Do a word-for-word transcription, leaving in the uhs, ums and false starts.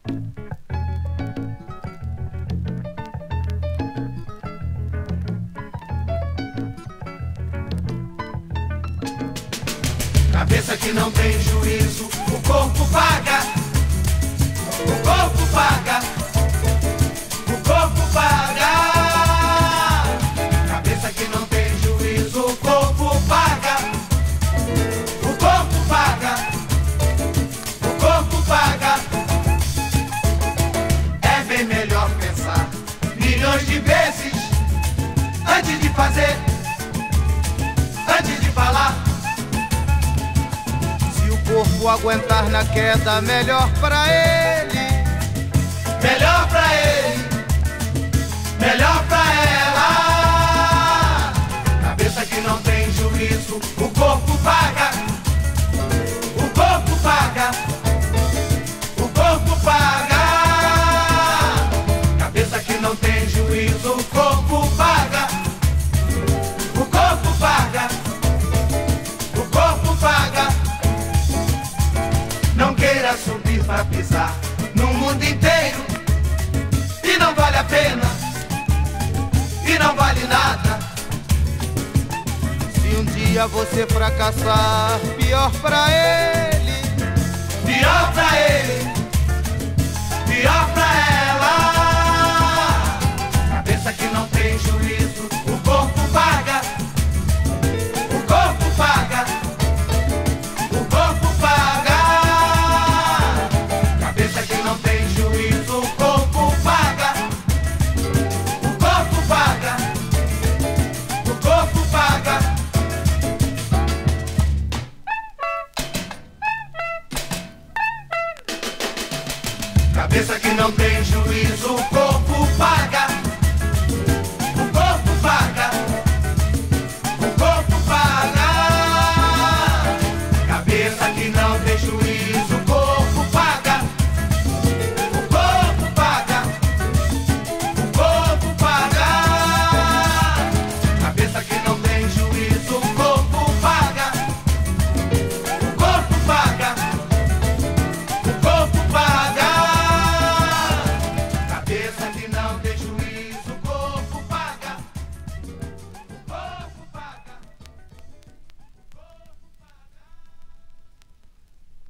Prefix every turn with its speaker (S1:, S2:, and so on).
S1: Cabeça que não tem juízo, o corpo paga. O corpo paga. O corpo paga. Cabeça que não tem juízo, o corpo paga. O corpo paga. O corpo paga. É bem melhor pensar milhões de vezes antes de fazer, antes de falar.
S2: Corpo aguentar na queda, melhor pra ele.
S1: Melhor pra ele, melhor pra ela. Cabeça que não tem juízo, o corpo paga. O corpo paga. O corpo paga. Cabeça que não tem juízo, o corpo paga. O corpo paga. O corpo paga. Não queira subir pra pisar no mundo inteiro. E não vale a pena. E não vale nada.
S2: Se um dia você fracassar, pior pra ele.
S1: Pior pra ele. Pior pra ela. Cabeça que não tem juízo, o corpo paga. O corpo paga. O corpo paga. Cabeça que não tem juízo, o corpo paga. O corpo paga. O corpo paga. Cabeça que não tem juízo, o corpo paga.